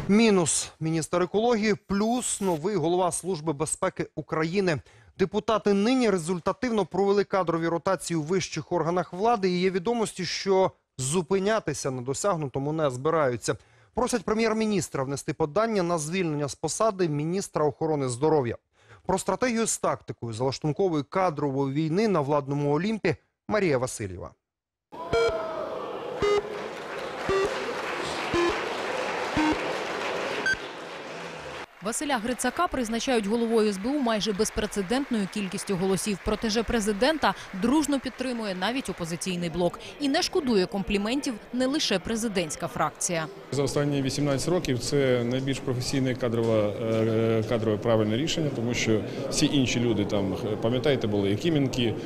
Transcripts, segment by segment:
Мінус міністр екології, плюс новий голова Служби безпеки України. Депутати нині результативно провели кадрові ротації у вищих органах влади і є відомості, що зупинятися на досягнутому не збираються. Просять прем'єр-міністра внести подання на звільнення з посади міністра охорони здоров'я. Про стратегію з тактикою залаштункової кадрової війни на владному Олімпі Марія Васильєва. Василя Грицака призначають головою СБУ майже безпрецедентною кількістю голосів. Проте же президента дружно підтримує навіть опозиційний блок. І не шкодує компліментів не лише президентська фракція. За останні 18 років це найбільш професійне кадрове правильне рішення, тому що всі інші люди, там, пам'ятаєте, були Якименки,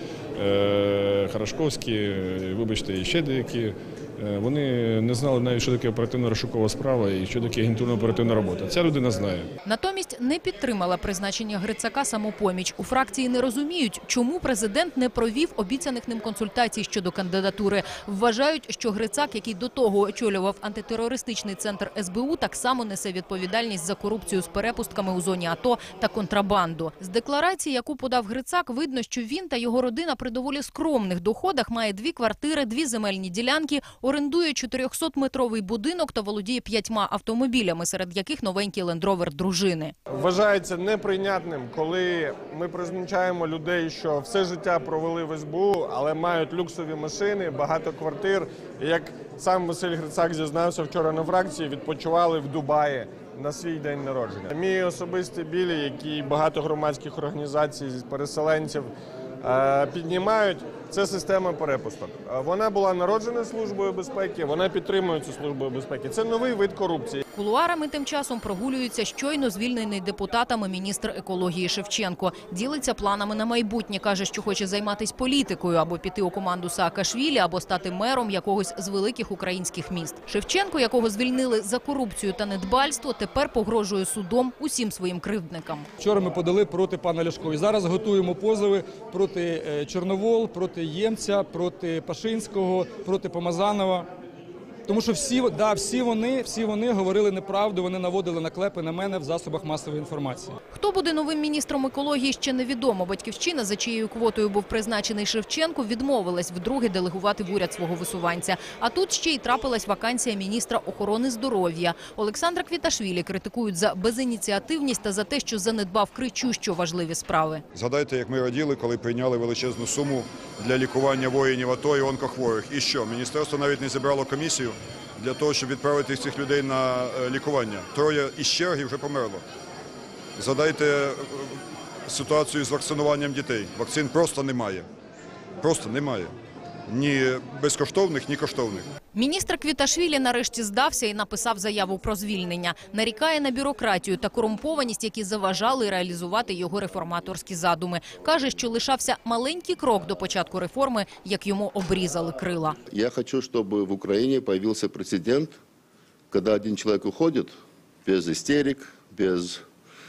Хорошковські, вибачте, і ще деякі. Вони не знали навіть, що таке оперативно-розшукова справа і що таке агентурно-оперативна робота. Ця людина знає. Натомість не підтримала призначення Грицака «Самопоміч». У фракції не розуміють, чому президент не провів обіцяних ним консультацій щодо кандидатури. Вважають, що Грицак, який до того очолював антитерористичний центр СБУ, так само несе відповідальність за корупцію з перепустками у зоні АТО та контрабанду. З декларації, яку подав Грицак, видно, що він та його родина при доволі скромних доходах має 2 квартири, 2 земельні ділянки, орендує 400-метровий будинок та володіє 5 автомобілями, серед яких новенький лендровер дружини. Вважається неприйнятним, коли ми призначаємо людей, що все життя провели в СБУ, але мають люксові машини, багато квартир. І як сам Василь Грицак зізнався вчора на фракції, відпочивали в Дубаї на свій день народження. Мій особистий біль, який багато громадських організацій, переселенців піднімають, це система перепусток. Вона була народжена Службою безпеки, вона підтримується Службою безпеки. Це новий вид корупції. Кулуарами тим часом прогулюється щойно звільнений депутатами міністр екології Шевченко. Ділиться планами на майбутнє. Каже, що хоче займатися політикою, або піти у команду Саакашвілі, або стати мером якогось з великих українських міст. Шевченко, якого звільнили за корупцію та недбальство, тепер погрожує судом усім своїм кривдникам. Вчора ми подали проти пана Ляшко. І зараз готуємо позови проти Чорновол, проти Ємця, проти Пашинського, проти Помазанова. Тому що всі вони говорили неправду, вони наводили наклепи на мене в засобах масової інформації. Хто буде новим міністром екології, ще невідомо. Батьківщина, за чиєю квотою був призначений Шевченко, відмовилась вдруге делегувати в уряд свого висуванця. А тут ще й трапилась вакансія міністра охорони здоров'я. Олександра Квіташвілі критикують за безініціативність та за те, що занедбав кричущо важливі справи. Згадайте, як ми раділи, коли прийняли величезну суму для лікування воїнів АТО і онкохворих. І що? Міністерство навіть не зібрало комісію для того, щоб відправити цих людей на лікування. 3 із черги вже померло. Згадайте ситуацію з вакцинуванням дітей. Вакцин просто немає. Просто немає. Ні безкоштовних, ні коштовних. Міністр Квіташвілі нарешті здався і написав заяву про звільнення. Нарікає на бюрократію та корумпованість, які заважали реалізувати його реформаторські задуми. Каже, що лишався маленький крок до початку реформи, як йому обрізали крила. Я хочу, щоб в Україні з'явився прецедент, коли один чоловік уходить без істерик, без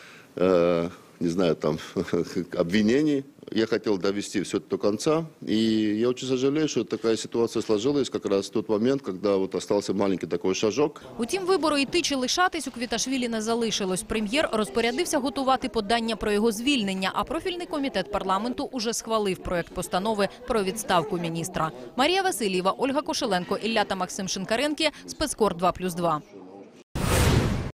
не знаю, там, обвинений. Я хотел довести все до конца, и я очень сожалею, что такая ситуация сложилась как раз в тот момент, когда вот остался маленький такой шажок. Утім, вибору йти чи лишатись у Квіташвілі не залишилось. Прем'єр розпорядився готувати подання про його звільнення, а профільний комітет парламенту уже схвалив проект постанови про відставку міністра. Марія Васильєва, Ольга Кошеленко, Ілля та Максим Шинкаренки, Спецкор 2+2.